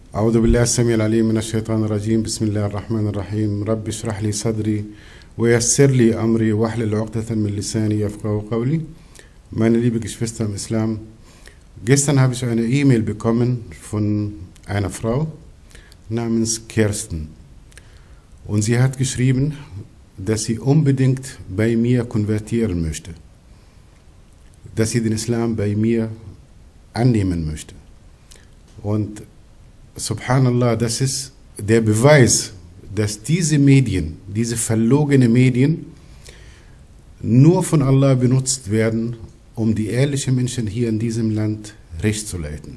أعوذ بالله السميع العليم من الشيطان الرجيم بسم الله الرحمن الرحيم رب اشرح لي صدري ويسر لي أمري واحلل عقدة من lisani yafqahu qawli. Meine liebe Geschwister im Islam, gestern habe ich eine E-Mail bekommen von einer Frau namens Kirsten. Und sie hat geschrieben, dass sie unbedingt bei mir konvertieren möchte, dass sie den Islam bei mir annehmen möchte. Und subhanallah, das ist der Beweis, dass diese Medien, diese verlogenen Medien, nur von Allah benutzt werden, um die ehrlichen Menschen hier in diesem Land recht zu leiten.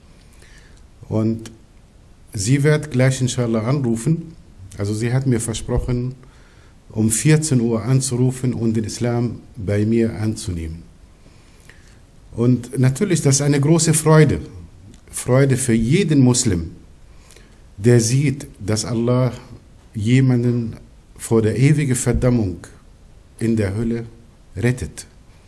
Und sie wird gleich inshallah anrufen, also sie hat mir versprochen, um 14 Uhr anzurufen und den Islam bei mir anzunehmen. Und natürlich, das ist eine große Freude für jeden Muslim, der sieht, dass Allah jemanden vor der ewigen Verdammung in der Hölle rettet.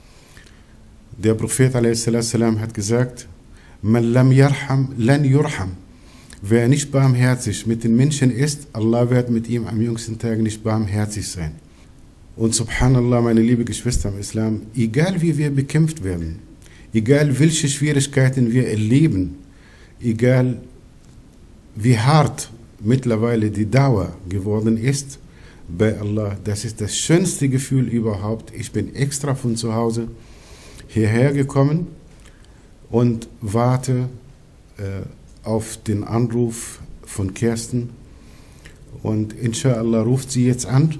Der Prophet a.s. hat gesagt, Man lam yarham, lan yurham. Wer nicht barmherzig mit den Menschen ist, Allah wird mit ihm am jüngsten Tag nicht barmherzig sein. Und subhanallah, meine liebe Geschwister im Islam, egal wie wir bekämpft werden, egal welche Schwierigkeiten wir erleben, egal wie hart mittlerweile die Dauer geworden ist, bei Allah, das ist das schönste Gefühl überhaupt. Ich bin extra von zu Hause hierher gekommen und warte auf den Anruf von Kirsten. Und inshallah ruft sie jetzt an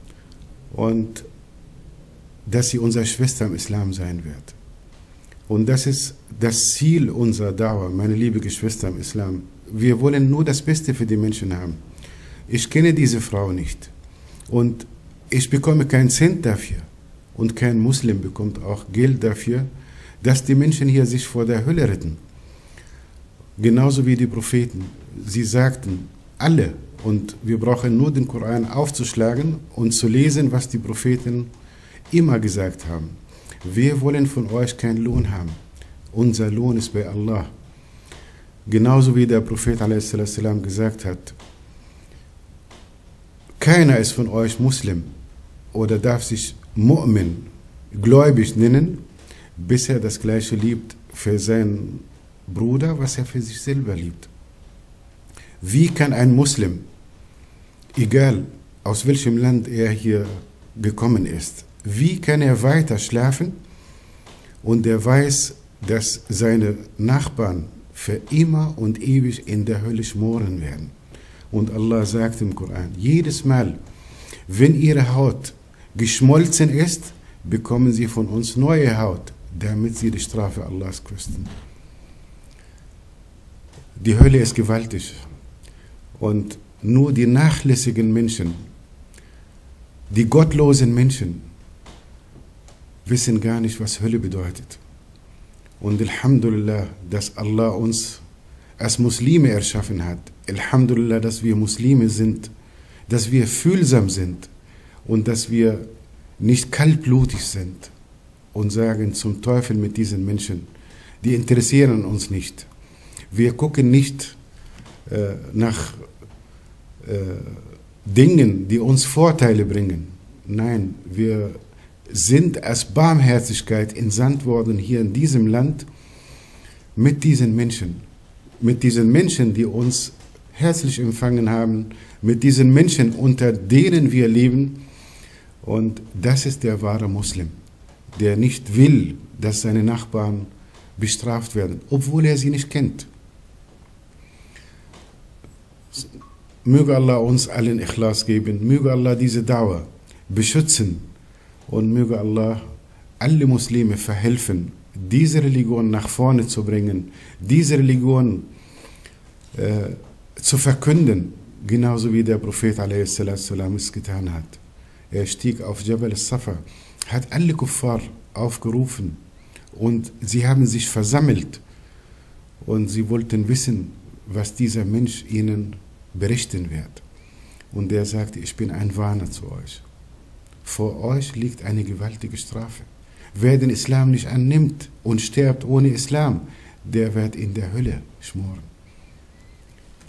und dass sie unsere Schwester im Islam sein wird. Und das ist das Ziel unserer Dauer, meine liebe Geschwister im Islam. Wir wollen nur das Beste für die Menschen haben. Ich kenne diese Frau nicht. Und ich bekomme keinen Cent dafür. Und kein Muslim bekommt auch Geld dafür, dass die Menschen hier sich vor der Hölle retten. Genauso wie die Propheten. Sie sagten, alle, und wir brauchen nur den Koran aufzuschlagen und zu lesen, was die Propheten immer gesagt haben. Wir wollen von euch keinen Lohn haben. Unser Lohn ist bei Allah. Genauso wie der Prophet a.s. gesagt hat, keiner ist von euch Muslim oder darf sich Mu'min, gläubig nennen, bis er das Gleiche liebt für seinen Bruder, was er für sich selber liebt. Wie kann ein Muslim, egal aus welchem Land er hier gekommen ist, wie kann er weiter schlafen und er weiß, dass seine Nachbarn für immer und ewig in der Hölle schmoren werden? Und Allah sagt im Koran, jedes Mal, wenn ihre Haut geschmolzen ist, bekommen sie von uns neue Haut, damit sie die Strafe Allahs kosten. Die Hölle ist gewaltig und nur die nachlässigen Menschen, die gottlosen Menschen, wissen gar nicht, was Hölle bedeutet. Und Alhamdulillah, dass Allah uns als Muslime erschaffen hat. Alhamdulillah, dass wir Muslime sind, dass wir fühlsam sind und dass wir nicht kaltblutig sind und sagen zum Teufel mit diesen Menschen, die interessieren uns nicht. Wir gucken nicht nach Dingen, die uns Vorteile bringen. Nein, wir sind als Barmherzigkeit entsandt worden hier in diesem Land mit diesen Menschen, die uns herzlich empfangen haben, mit diesen Menschen, unter denen wir leben. Und das ist der wahre Muslim, der nicht will, dass seine Nachbarn bestraft werden, obwohl er sie nicht kennt. Möge Allah uns allen Ikhlas geben, möge Allah diese Dauer beschützen und möge Allah alle Muslime verhelfen, diese Religion nach vorne zu bringen, diese Religion zu verkünden, genauso wie der Prophet a.s. es getan hat. Er stieg auf Jabal al-Safa, hat alle Kuffar aufgerufen und sie haben sich versammelt und sie wollten wissen, was dieser Mensch ihnen berichten wird. Und er sagte, ich bin ein Warner zu euch. Vor euch liegt eine gewaltige Strafe. Wer den Islam nicht annimmt und stirbt ohne Islam, der wird in der Hölle schmoren.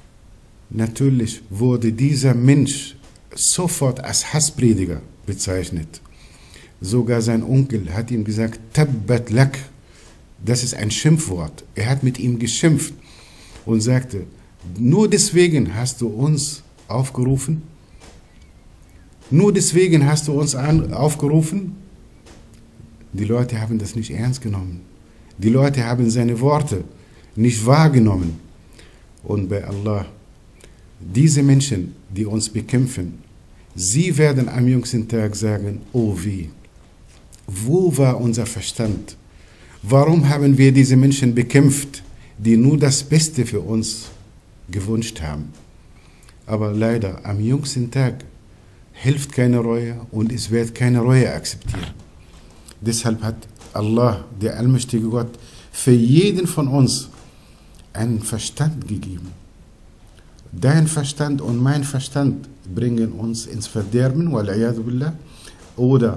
Natürlich wurde dieser Mensch sofort als Hassprediger bezeichnet. Sogar sein Onkel hat ihm gesagt, Tabbat lak, das ist ein Schimpfwort. Er hat mit ihm geschimpft und sagte, nur deswegen hast du uns aufgerufen? Nur deswegen hast du uns aufgerufen? Die Leute haben das nicht ernst genommen. Die Leute haben seine Worte nicht wahrgenommen. Und bei Allah, diese Menschen, die uns bekämpfen, sie werden am jüngsten Tag sagen, oh wie, wo war unser Verstand? Warum haben wir diese Menschen bekämpft, die nur das Beste für uns gewünscht haben? Aber leider, am jüngsten Tag hilft keine Reue und es wird keine Reue akzeptiert. Deshalb hat Allah, der allmächtige Gott, für jeden von uns einen Verstand gegeben. Dein Verstand und mein Verstand bringen uns ins Verderben, wal'iyadu billah, oder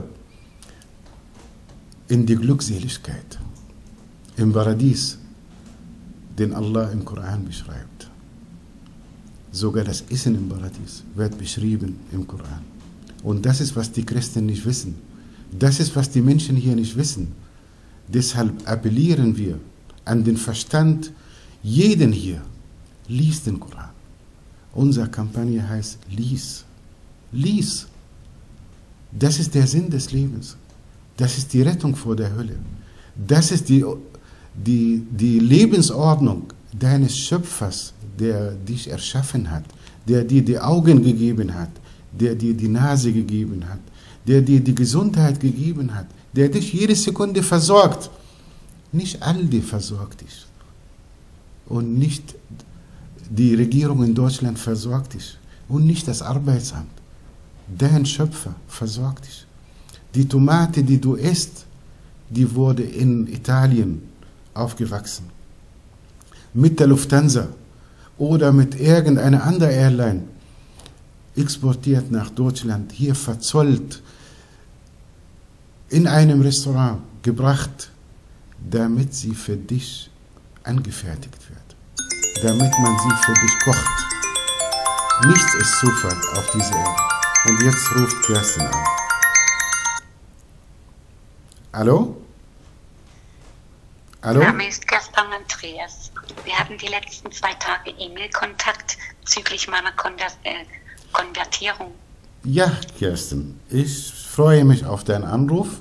in die Glückseligkeit, im Paradies, den Allah im Koran beschreibt. Sogar das Essen im Paradies wird beschrieben im Koran. Und das ist, was die Christen nicht wissen. Das ist, was die Menschen hier nicht wissen. Deshalb appellieren wir an den Verstand jeden hier. Lies den Koran. Unsere Kampagne heißt Lies. Lies. Das ist der Sinn des Lebens. Das ist die Rettung vor der Hölle. Das ist die Lebensordnung deines Schöpfers, der dich erschaffen hat, der dir die Augen gegeben hat, der dir die Nase gegeben hat, der dir die Gesundheit gegeben hat, der dich jede Sekunde versorgt. Nicht Aldi versorgt dich. Und nicht die Regierung in Deutschland versorgt dich. Und nicht das Arbeitsamt. Dein Schöpfer versorgt dich. Die Tomate, die du isst, die wurde in Italien aufgewachsen. Mit der Lufthansa oder mit irgendeiner anderen Airline exportiert nach Deutschland, hier verzollt, in einem Restaurant gebracht, damit sie für dich angefertigt wird, damit man sie für dich kocht. Nichts ist Zufall auf dieser Erde. Und jetzt ruft Kerstin an. Hallo? Hallo? Mein Name ist Kerstin Andreas. Wir hatten die letzten 2 Tage E-Mail-Kontakt bezüglich meiner Konvertierung. Ja, Kerstin, ich freue mich auf deinen Anruf.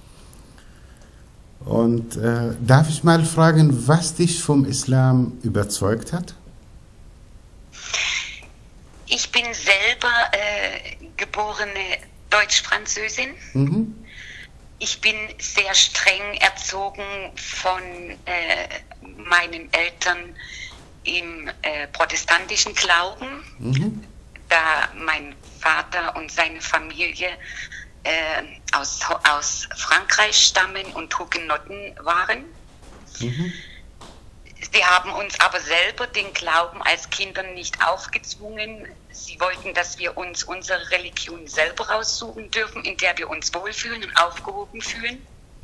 Und darf ich mal fragen, was dich vom Islam überzeugt hat? Ich bin selber geborene Deutsch-Französin. Mhm. Ich bin sehr streng erzogen von meinen Eltern im protestantischen Glauben, da mein Vater und seine Familie aus Frankreich stammen und Hugenotten waren. Sie haben uns aber selber den Glauben als Kindern nicht aufgezwungen. Sie wollten, dass wir uns unsere Religion selber raussuchen dürfen, in der wir uns wohlfühlen und aufgehoben fühlen.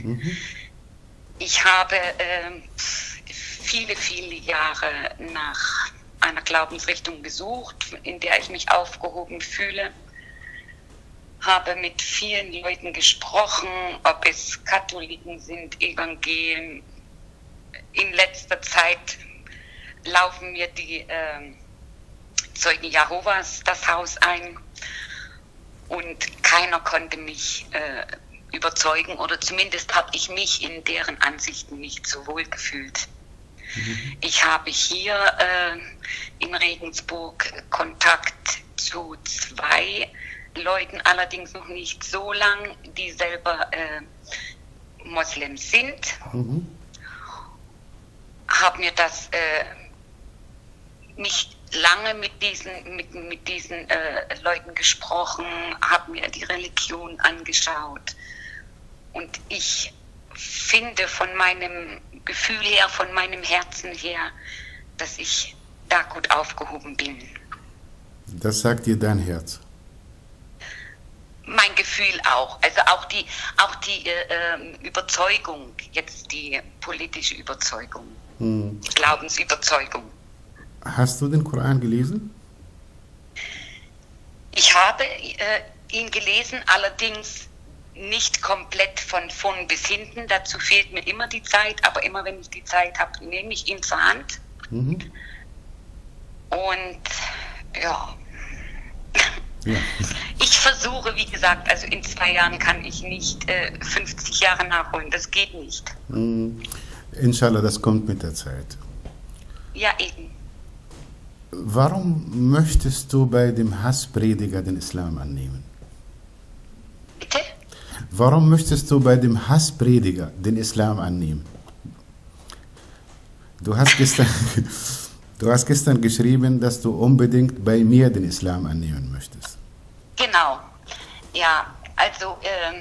Ich habe viele, viele Jahre nach einer Glaubensrichtung gesucht, in der ich mich aufgehoben fühle. Habe mit vielen Leuten gesprochen, ob es Katholiken sind, Evangelien. In letzter Zeit laufen mir die Zeugen Jehovas das Haus ein und keiner konnte mich überzeugen, oder zumindest habe ich mich in deren Ansichten nicht so wohl gefühlt. Ich habe hier in Regensburg Kontakt zu 2 Leuten, allerdings noch nicht so lang, die selber Moslems sind. Habe mir das nicht lange mit diesen Leuten gesprochen, habe mir die Religion angeschaut und ich finde von meinem Gefühl her, von meinem Herzen her, dass ich da gut aufgehoben bin. Das sagt dir dein Herz? Mein Gefühl auch, also auch die Überzeugung, jetzt die politische Überzeugung, Glaubensüberzeugung. Hast du den Koran gelesen? habe ihn gelesen, allerdings nicht komplett von vorn bis hinten. Dazu fehlt mir immer die Zeit, aber immer wenn ich die Zeit habe, nehme ich ihn zur Hand. Mhm. Und ja. Ja. Ich versuche, wie gesagt, also in 2 Jahren kann ich nicht 50 Jahre nachholen, das geht nicht. Inshallah, das kommt mit der Zeit. Ja, eben. Warum möchtest du bei dem Hassprediger den Islam annehmen? Bitte? Warum möchtest du bei dem Hassprediger den Islam annehmen? Du hast gestern geschrieben, dass du unbedingt bei mir den Islam annehmen möchtest. Genau. Ja, also,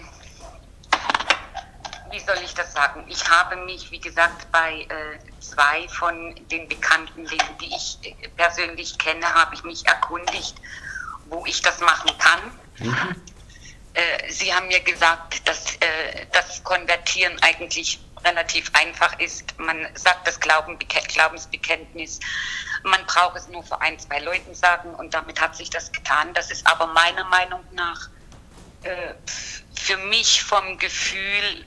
wie soll ich das sagen? Ich habe mich, wie gesagt, bei 2 von den Bekannten, die ich persönlich kenne, habe ich mich erkundigt, wo ich das machen kann. Mhm. Sie haben mir gesagt, dass das Konvertieren eigentlich relativ einfach ist. Man sagt das Glaubensbekenntnis, man braucht es nur vor 1, 2 Leuten sagen und damit hat sich das getan. Das ist aber meiner Meinung nach für mich vom Gefühl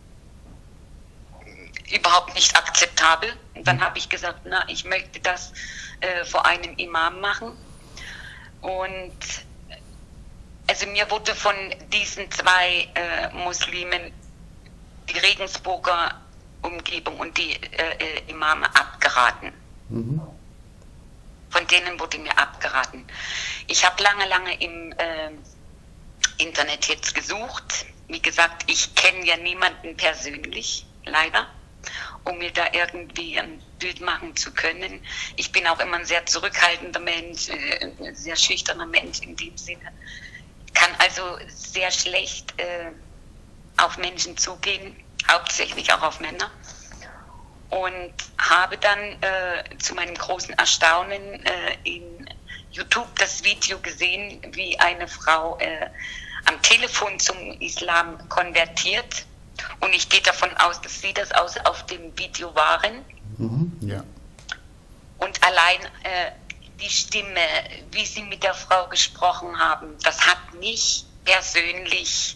überhaupt nicht akzeptabel. Und dann habe ich gesagt, na, ich möchte das vor einem Imam machen. Und also mir wurde von diesen 2 Muslimen die Regensburger Umgebung und die Imame abgeraten. Mhm. Von denen wurde mir abgeraten. Ich habe lange im Internet jetzt gesucht. Wie gesagt, ich kenne ja niemanden persönlich, leider, um mir da irgendwie ein Bild machen zu können. Ich bin auch immer ein sehr zurückhaltender Mensch, ein sehr schüchterner Mensch in dem Sinne. Kann also sehr schlecht auf Menschen zugehen, hauptsächlich auch auf Männer. Und habe dann zu meinem großen Erstaunen in YouTube das Video gesehen, wie eine Frau am Telefon zum Islam konvertiert. Und ich gehe davon aus, dass Sie das auf dem Video waren. Mhm. Ja. Und allein die Stimme, wie Sie mit der Frau gesprochen haben, das hat mich persönlich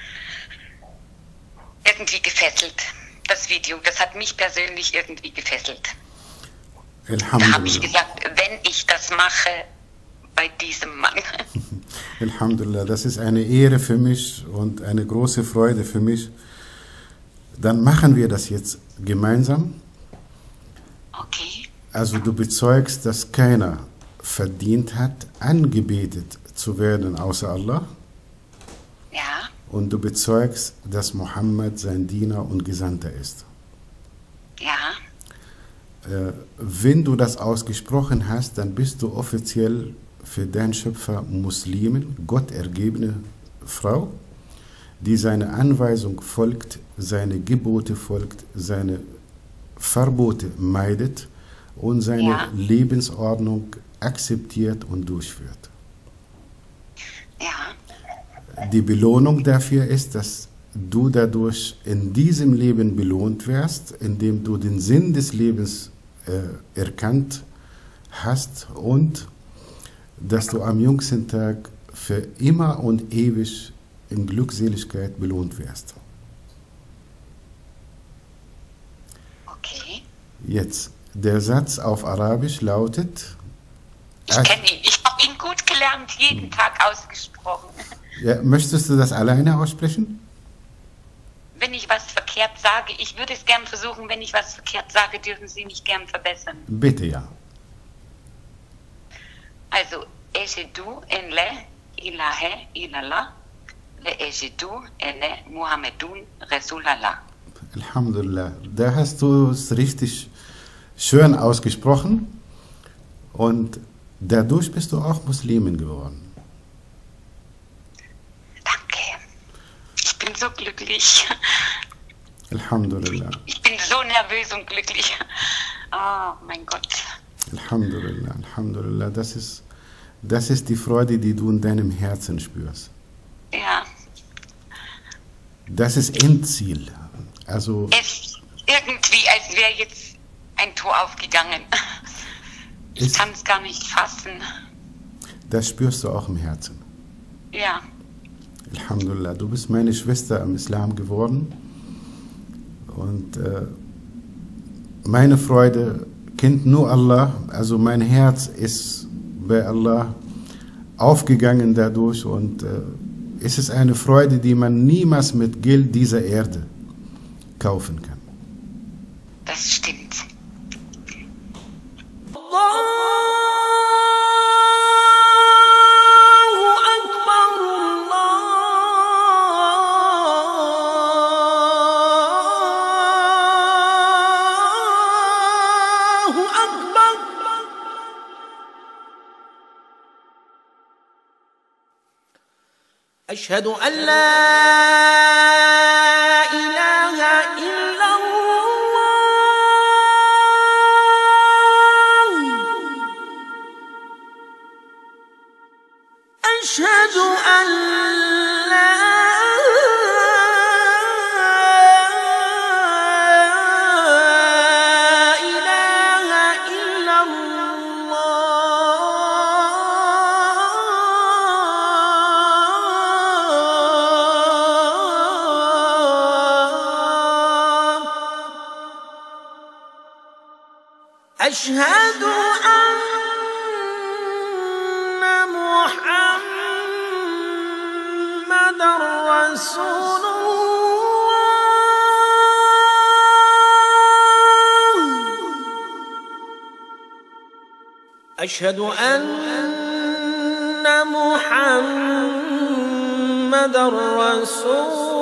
irgendwie gefesselt. Das Video, das hat mich persönlich irgendwie gefesselt. Da habe ich gesagt, wenn ich das mache bei diesem Mann. Alhamdulillah, das ist eine Ehre für mich und eine große Freude für mich. Dann machen wir das jetzt gemeinsam. Okay. Also du bezeugst, dass keiner verdient hat, angebetet zu werden außer Allah. Ja. Und du bezeugst, dass Mohammed sein Diener und Gesandter ist. Ja. Wenn du das ausgesprochen hast, dann bist du offiziell für deinen Schöpfer Muslimin, Gott ergebene Frau, die seine Anweisung folgt, seine Gebote folgt, seine Verbote meidet und seine Lebensordnung akzeptiert und durchführt. Ja. Die Belohnung dafür ist, dass du dadurch in diesem Leben belohnt wirst, indem du den Sinn des Lebens erkannt hast und dass du am jüngsten Tag für immer und ewig in Glückseligkeit belohnt wirst. Okay. Jetzt, der Satz auf Arabisch lautet... Ich kenne ihn, ich habe ihn gut gelernt, jeden Tag ausgesprochen. Ja, möchtest du das alleine aussprechen? Wenn ich was verkehrt sage, ich würde es gern versuchen, wenn ich was verkehrt sage, dürfen Sie mich gern verbessern. Bitte, ja. Also, Ejidu enle ilahe illallah ve ejidu ene Muhammedun Rasulallah. Alhamdulillah. Da hast du es richtig schön ausgesprochen und dadurch bist du auch Muslimin geworden. Danke. Ich bin so glücklich. Alhamdulillah. Ich bin so nervös und glücklich. Oh, mein Gott. Alhamdulillah, Alhamdulillah. Das ist die Freude, die du in deinem Herzen spürst. Ja. Das ist Endziel. Also Es irgendwie, als wäre jetzt ein Tor aufgegangen. Ich kann es gar nicht fassen. das spürst du auch im Herzen. Ja. Alhamdulillah, du bist meine Schwester im Islam geworden. Und meine Freude kennt nur Allah. Also mein Herz ist bei Allah aufgegangen dadurch. Und es ist eine Freude, die man niemals mit Geld dieser Erde kaufen kann. Das stimmt. أشهد أن لا إله إلا الله أشهد أن لا إله إلا أشهد أن محمدًا رسول الله أشهد أن محمدًا رسول